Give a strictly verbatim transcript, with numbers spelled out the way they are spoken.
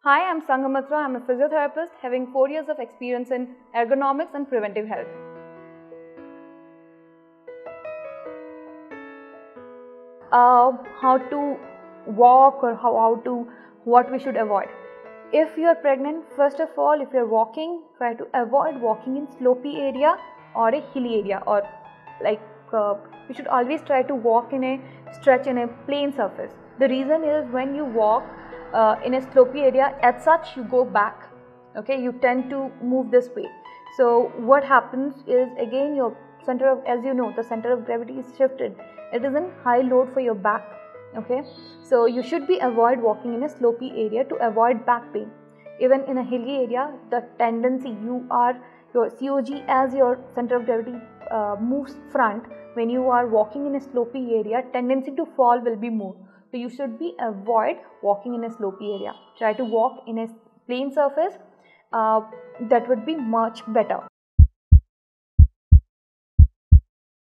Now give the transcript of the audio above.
Hi, I'm Sangha Matra. I'm a physiotherapist having four years of experience in ergonomics and preventive health. Uh, how to walk or how, how to what we should avoid. If you are pregnant, first of all, if you are walking, try to avoid walking in slopey area or a hilly area, or like uh, you should always try to walk in a stretch in a plain surface. The reason is when you walk uh, in a slopey area, as such you go back. Okay, you tend to move this way. So what happens is, again, your center of, as you know, the center of gravity is shifted. It is in high load for your back. Okay, so you should be avoid walking in a slopey area to avoid back pain. Even in a hilly area, the tendency you are your C O G as your center of gravity uh, moves front. When you are walking in a slopey area, tendency to fall will be more. So you should be avoid walking in a slopey area. Try to walk in a plain surface. Uh, that would be much better.